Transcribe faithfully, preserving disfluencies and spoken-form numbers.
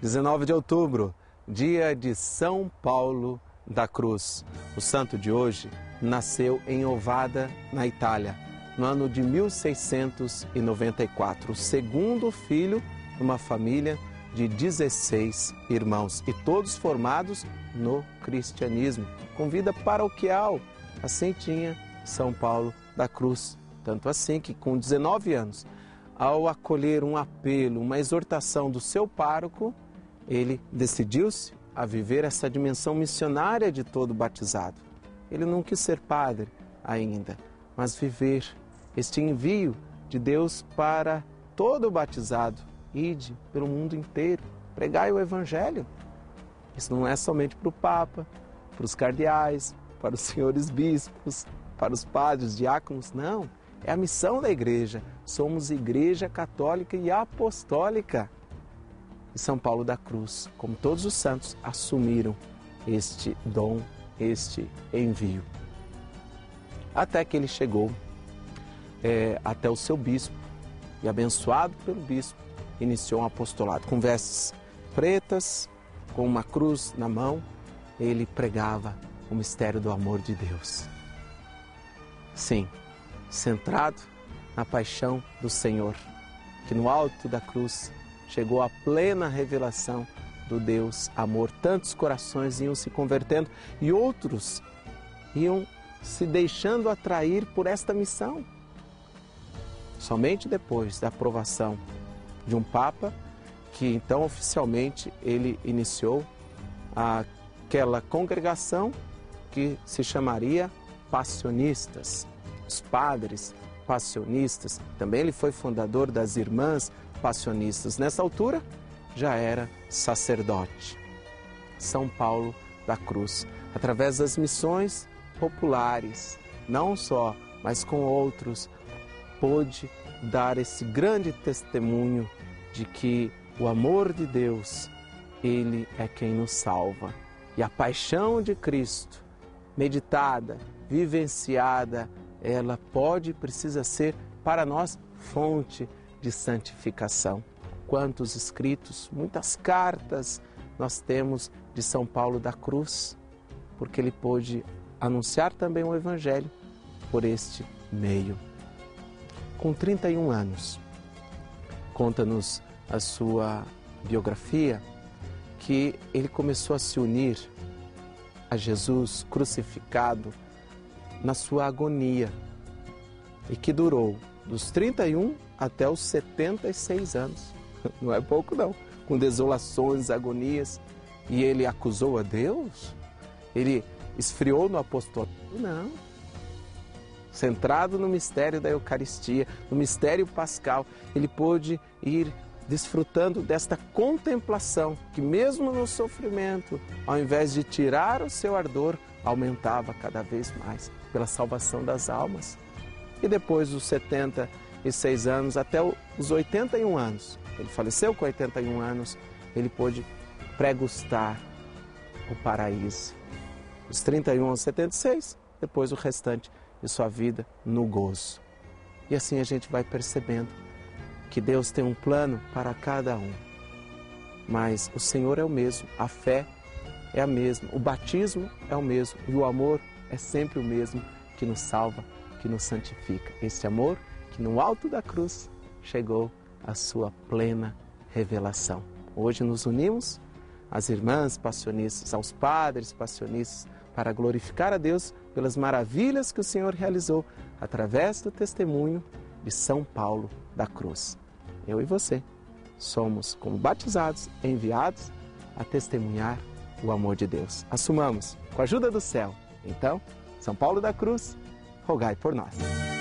dezenove de outubro, dia de São Paulo da Cruz. O santo de hoje nasceu em Ovada, na Itália, no ano de mil seiscentos e noventa e quatro, o segundo filho de uma família de dezesseis irmãos, e todos formados no cristianismo, com vida paroquial. Assim tinha São Paulo da Cruz. Tanto assim que, com dezenove anos, ao acolher um apelo, uma exortação do seu pároco, ele decidiu-se a viver essa dimensão missionária de todo batizado. Ele não quis ser padre ainda, mas viver este envio de Deus para todo o batizado. Ide pelo mundo inteiro, pregai o Evangelho. Isso não é somente para o Papa, para os cardeais, para os senhores bispos, para os padres, diáconos, não. É a missão da igreja. Somos igreja católica e apostólica. E São Paulo da Cruz, como todos os santos, assumiram este dom, este envio. Até que ele chegou é, até o seu bispo, e abençoado pelo bispo, iniciou um apostolado. Com vestes pretas, com uma cruz na mão, ele pregava o mistério do amor de Deus. Sim, centrado na paixão do Senhor, que no alto da cruz chegou a plena revelação do Deus amor. Tantos corações iam se convertendo e outros iam se deixando atrair por esta missão. Somente depois da aprovação de um Papa, que então oficialmente ele iniciou aquela congregação que se chamaria Passionistas, os padres passionistas. Também ele foi fundador das Irmãs Passionistas. Nessa altura já era sacerdote. São Paulo da Cruz, através das missões populares, não só, mas com outros, pôde dar esse grande testemunho de que o amor de Deus, Ele é quem nos salva. E a paixão de Cristo, meditada, vivenciada, ela pode e precisa ser para nós fonte de santificação. Quantos escritos, muitas cartas nós temos de São Paulo da Cruz, porque ele pôde anunciar também o Evangelho por este meio. Com trinta e um anos, conta-nos a sua biografia, que ele começou a se unir a Jesus crucificado na sua agonia, e que durou dos trinta e um até os setenta e seis anos. Não é pouco não, com desolações, agonias. E ele acusou a Deus? Ele esfriou no apostolado? Não. Centrado no mistério da Eucaristia, no mistério pascal, ele pôde ir desfrutando desta contemplação, que mesmo no sofrimento, ao invés de tirar o seu ardor, aumentava cada vez mais pela salvação das almas. E depois dos setenta e seis anos até os oitenta e um anos, ele faleceu com oitenta e um anos, ele pôde pregustar o paraíso. Dos trinta e um aos setenta e seis, depois o restante de sua vida no gozo. E assim a gente vai percebendo que Deus tem um plano para cada um. Mas o Senhor é o mesmo, a fé é a mesma, o batismo é o mesmo e o amor é sempre o mesmo, que nos salva, que nos santifica. Esse amor que no alto da cruz chegou à sua plena revelação. Hoje nos unimos às irmãs passionistas, aos padres passionistas, para glorificar a Deus pelas maravilhas que o Senhor realizou através do testemunho de São Paulo da Cruz. Eu e você somos, como batizados, enviados a testemunhar o amor de Deus. Assumamos, com a ajuda do céu. Então, São Paulo da Cruz, rogai por nós.